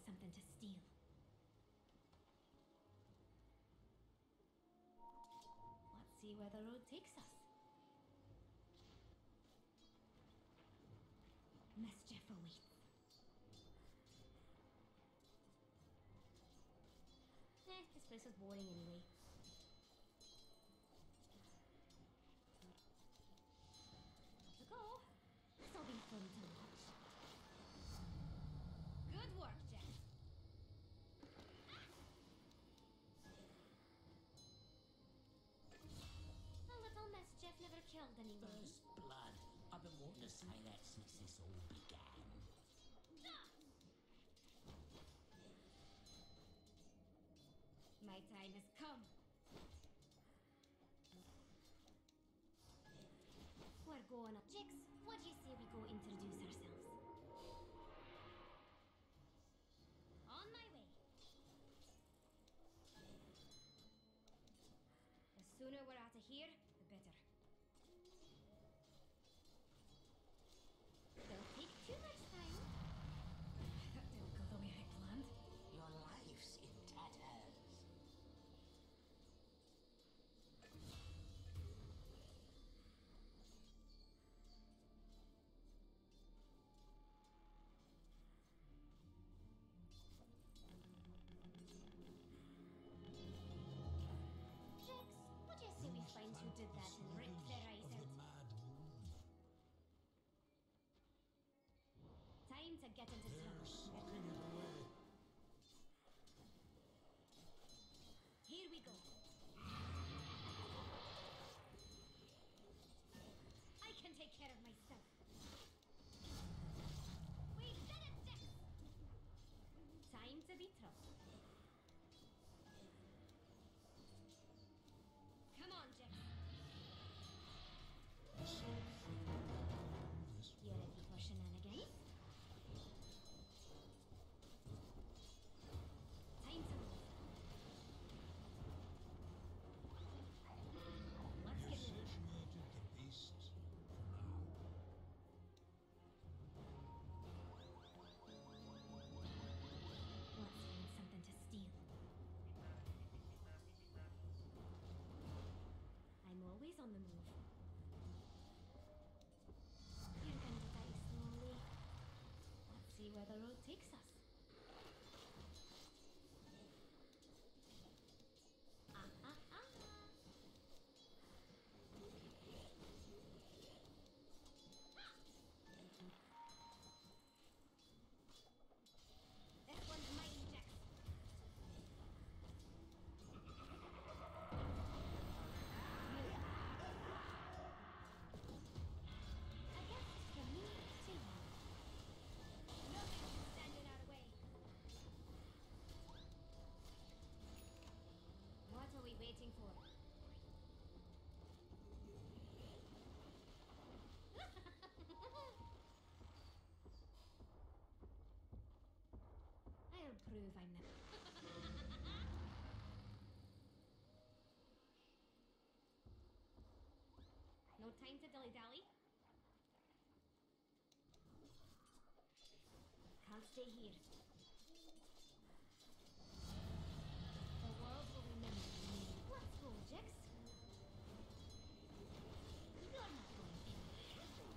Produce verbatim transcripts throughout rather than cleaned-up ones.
something to steal. Let's see where the road takes us. Mischief awaits. Eh, this place is boring anyway. To go. This'll be fun to watch. Good work, Jack. A little mischief never killed anyone. First blood. I've been wanting to say that since this all began. My time has come. We're going up. Jix, what do you say we go introduce ourselves? On my way. The sooner we're out of here, the better. Don't take too much time. That didn't go the way I planned. Your life's in tatters. Find who did that and rip their eyes out. Time to get into They're trouble. sucking it away. Here we go. I can take care of myself. We did it, Jack! Time to be trouble. Come on, Jack. You ready for shenanigans? Time to move. Let's You've get moving. satiated the beasts for now. Let's find something to steal. I'm always on the move. You're gonna die slowly. Let's see where the road takes us. Ah, ah, ah. This one's mine, Jax. What are we waiting for? I'll prove I'm the... No time to dilly-dally. Can't stay here. The world will remember me. Let's go, Jix. You're not going anywhere.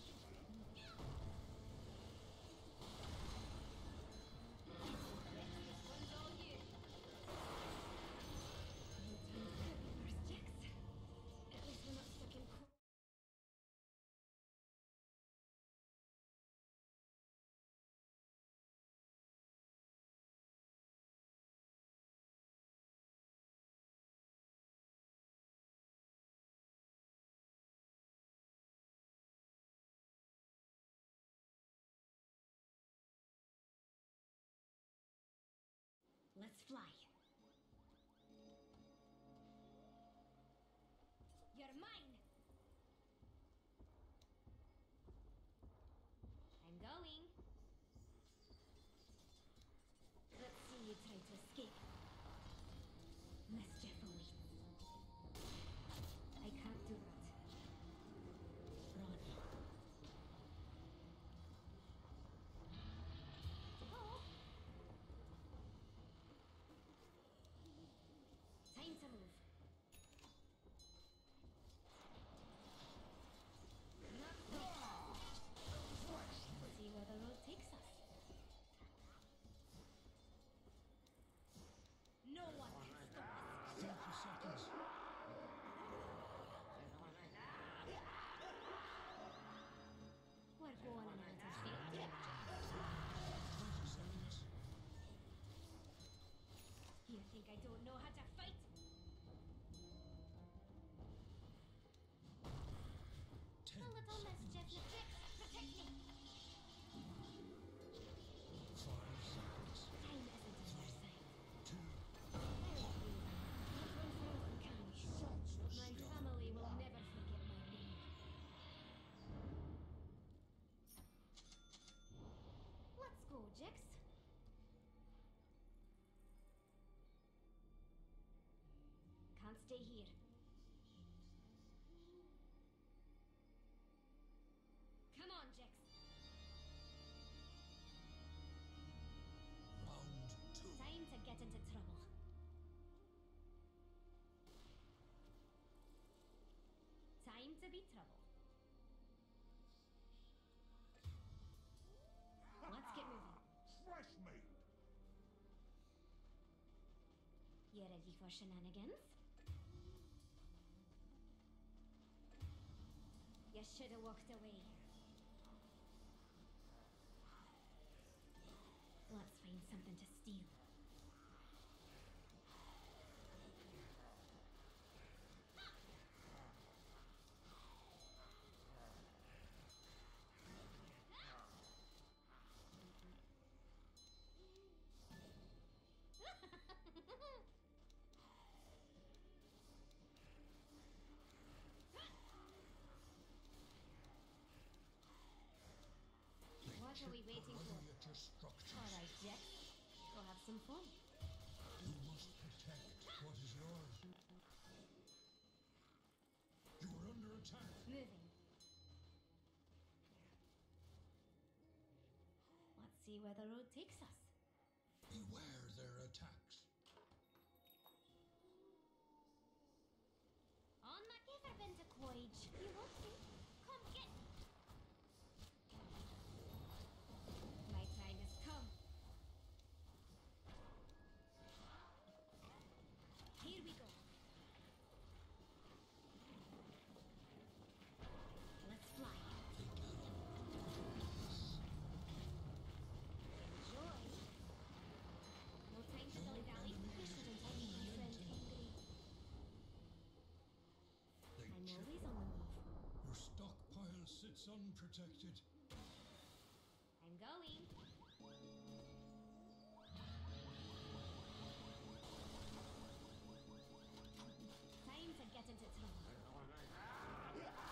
This one's all you. No time for beavers, Jix. At least we're not stuck in cold. Let's fly. You're mine! I'm going. Let's see you try to escape. Mischief awaits. I can't do that. Run. Oh! stay here. Come on, Jax. Round two. Time to get into trouble. Time to be trouble. Let's get moving. Fresh meat. You ready for shenanigans? You should have walked away. Let's find something to steal. What are we waiting for? Running at your structures. Alright, Jax. Go have some fun. You must protect what is yours. You are under attack. Moving. Let's see where the road takes us. Beware their attacks. On my ever been to Quoige? You want to? Come get me. My time has come. Here we go. Let's fly. Enjoy. No time to dilly-dally. You shouldn't have made my friend angry. They I'm chip. always on the move. Your stockpile sits unprotected. I'm going. Time to get into trouble.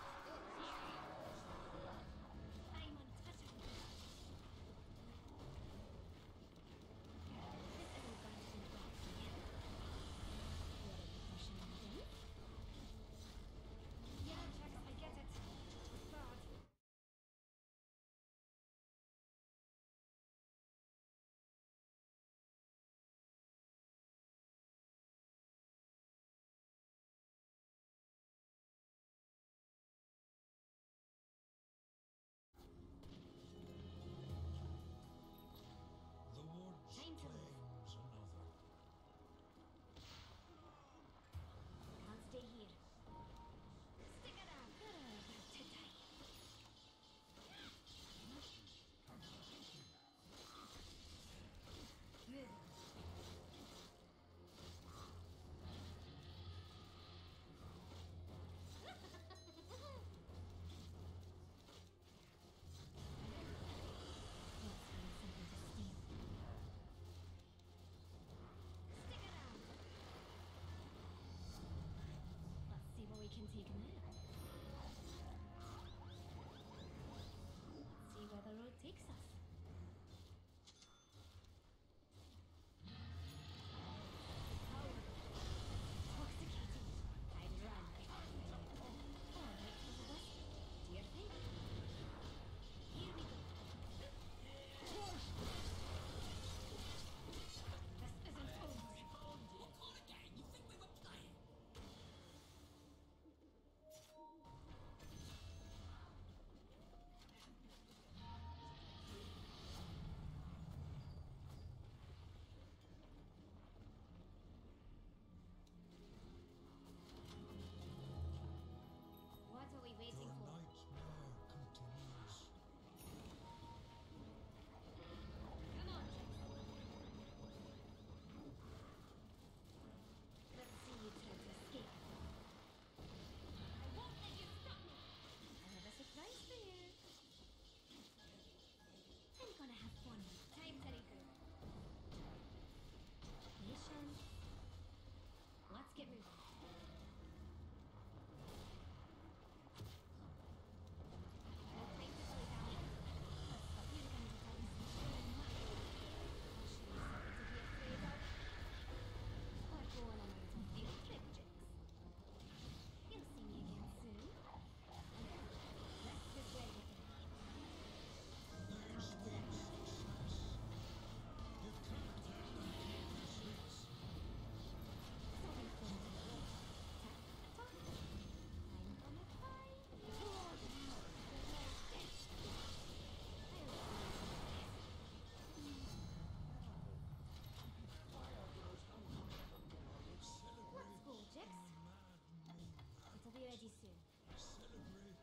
ready soon. Celebrate.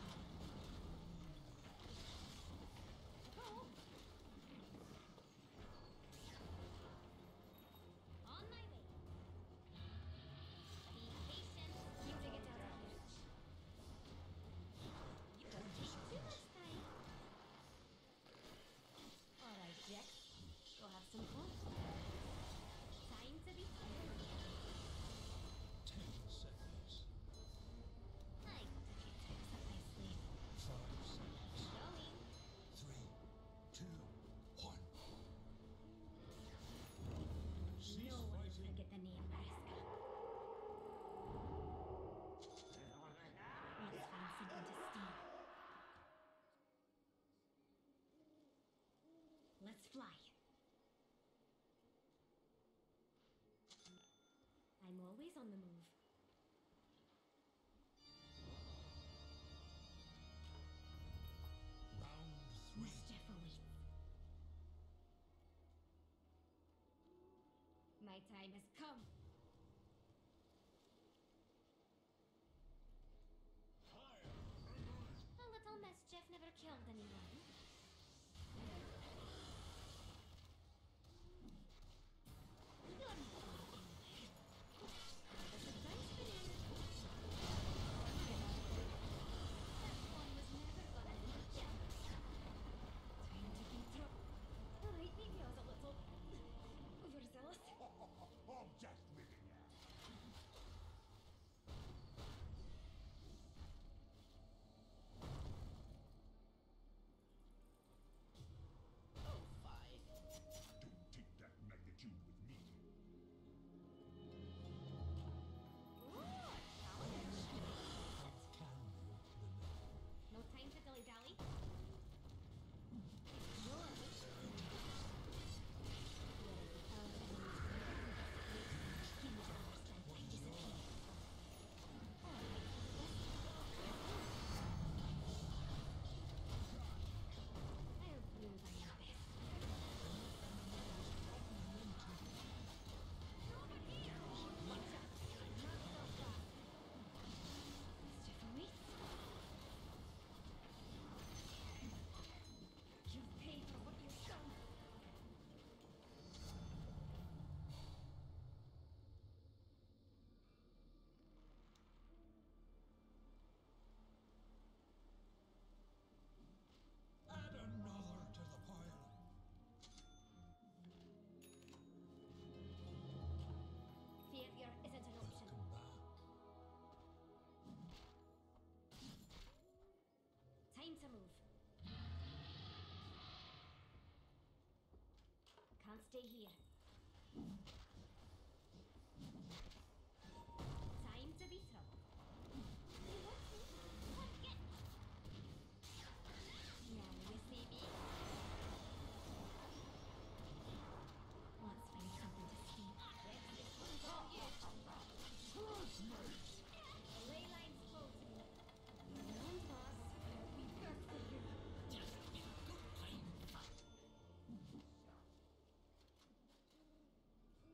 Oh! On my way. Be patient. You dig it out of here. You don't take too much time. Alright, Jack. Go have some fun. Time to be tired. Ten seconds. I got a few tricks up my sleeve. Five seconds. Going. Three, two, one. No Cease one's gonna fighting. get the name Mariska. Let's find something to steal. Let's fly. I'm always on the move. Round three. Mischief awaits. My time has come. A little mischief never killed anyone. You're not going anywhere. There's a dice for you. That one was never gonna hit ya. Time to be drunk. Alright, maybe I was a little overzealous. I'm just ribbing you. Oh, fine. Don't take that magnitude with me. Ooh, challenge. That can walk the night. No time to dilly-dally. Yours. You pay for what you've done. Add another to the pile. Failure isn't an option. Welcome back. Time to move. Can't stay here. Time to be trouble. You want me? Take it. Now you see me. Let's find something to steal. This one's on you. The ley lines spoke to me. Your own boss will be good for you. Just a good time fun.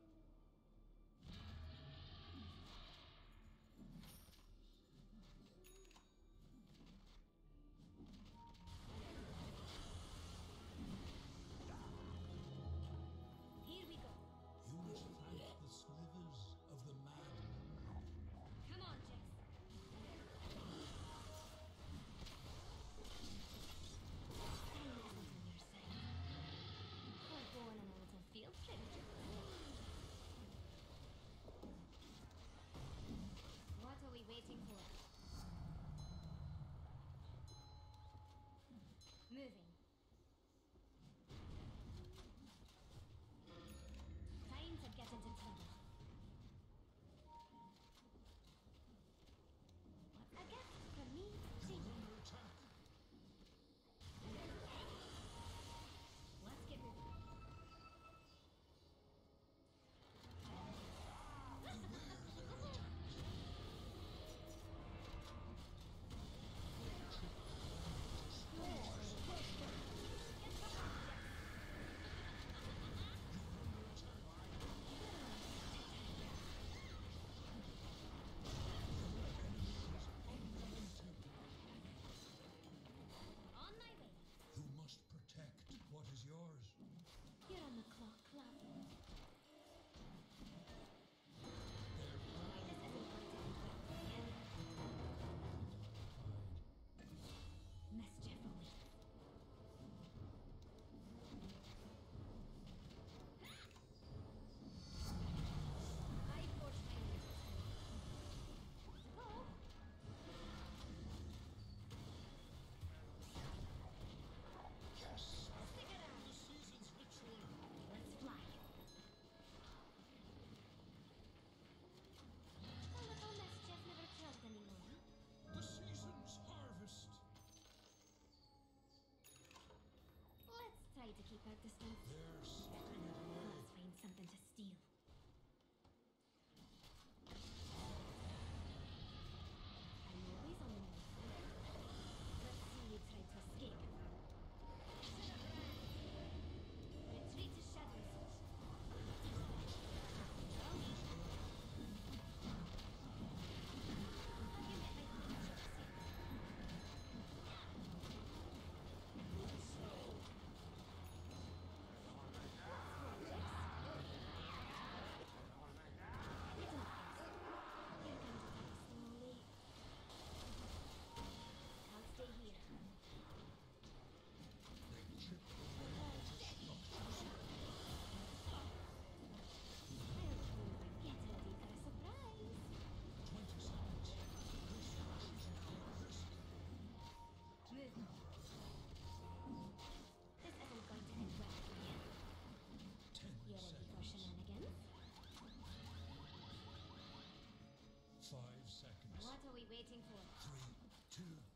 keep our distance. They're sucking it away. Let's find something to steal. I'm always on the move. Let's see you try to escape. Retreat to shadows. Five seconds. What are we waiting for? Three, two,